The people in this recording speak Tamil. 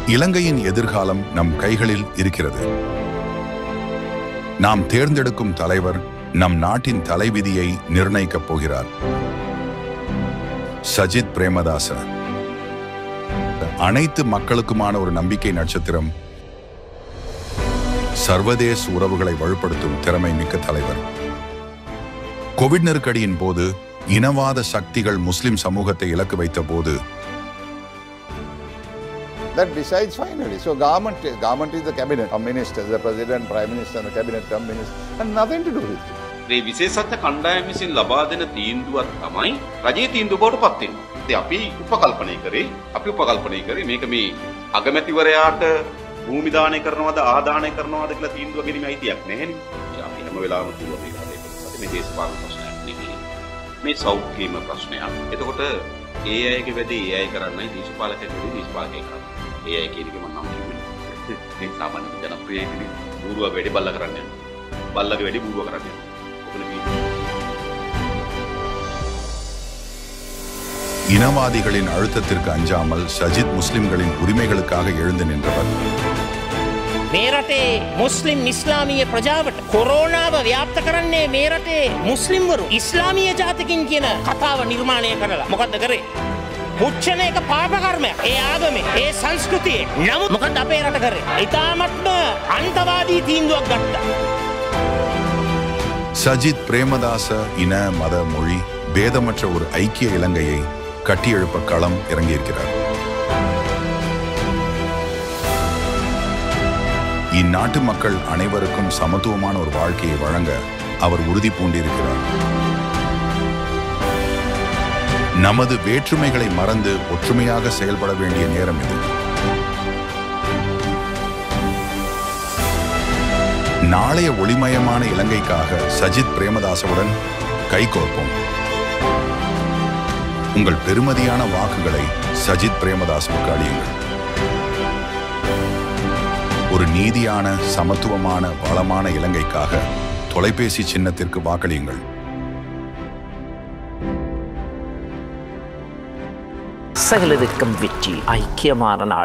இலங்கையின் எதிர்காலம் நம் கைகளில் இருக்கிறது. நாம் தேர்ந்தெடுக்கும் தலைவர் நம் நாட்டின் தலைவிதியை நிர்ணயிக்கப் போகிறார். சஜித் பிரேமதாச அனைத்து மக்களுக்குமான ஒரு நம்பிக்கை நட்சத்திரம். சர்வதேச உறவுகளை வலுப்படுத்தும் திறமை மிக்க தலைவர். கோவிட் நெருக்கடியின் போது இனவாத சக்திகள் முஸ்லிம் சமூகத்தை இலக்கு வைத்த போது that decides finally. So government is the cabinet of ministers, the president, prime minister, and the cabinet of ministers, and nothing to do with it. මේ විශේෂඥ කණ්ඩායම විසින් ලබා දෙන තීන්දුවක් තමයි රජයේ තීන්දුව බවට පත් වෙන්නේ. ඉතින් අපි උපකල්පනය කරේ මේක මේ අගමැතිවරයාට භූමි දානය කරනවද ආදානය කරනවද කියලා තීන්දුව ගැනීම අයිතියක් නැහැනේ. අපි හැම වෙලාවෙම කිව්වා මේ රටේ මේ දේශපාලන ප්‍රශ්නයක් නෙමෙයි. මේ සෞඛ්‍යම ප්‍රශ්නයක්. එතකොට ඒ අයගේ වැඩේ ඒ අය කරන්නයි දේශපාලකයෙකුගේ දේශපාලකයෙක් කරන්නේ. ඒ අය කියන එක මම නම් කිව්වේ. මේ සාමාන්‍ය ජනප්‍රිය ඉදිරි බූරුවා වැඩි බල්ලා කරන්නේ. බල්ලගේ වැඩි බූරුවා කරන්නේ. இனவாதிகளின் அழுத்தத்திற்கு அஞ்சாமல் சஜித் முஸ்லிம்களின் உரிமைகளுக்காக எழுந்து நின்றவர். මේ රටේ මුස්ලිම් ඉස්ලාමීය ප්‍රජාවට කොරෝනාව ව්‍යාප්ත කරන්නේ මේ රටේ මුස්ලිම්වරු ඉස්ලාමීය ජාතිකින් කියන කතාව නිර්මාණය කරලා මොකද්ද කරේ? මුච්චන එක පාප කර්මයක්. ඒ ආගමේ ඒ සංස්කෘතියේ නමුත් මොකද්ද අපේ රට කරේ? ඊටාමත්ම අන්තවාදී තීන්දුවක් ගත්තා. சஜித் பிரேமதாச இன மத மொழி பேதமற்ற ஒரு ஐக்கிய இலங்கையை கட்டியெழுப்ப களம் இறங்கியிருக்கிறார். இந்நாட்டு மக்கள் அனைவருக்கும் சமத்துவமான ஒரு வாழ்க்கையை வழங்க அவர் உறுதி பூண்டிருக்கிறார். நமது வேற்றுமைகளை மறந்து ஒற்றுமையாக செயல்பட வேண்டிய நேரம் இது. நாளைய ஒளிமயமான இலங்கைக்காக சஜித் பிரேமதாசவுடன் கைகோர்ப்போம். உங்கள் பெருமதியான வாக்குகளை சஜித் பிரேமதாசவுக்கு அளியுங்கள். ஒரு நீதியான, சமத்துவமான, வளமான இலங்கைக்காக தொலைபேசி சின்னத்திற்கு வாக்களியுங்கள். சகலருக்கும் வெற்றி. ஐக்கியமான நாடு.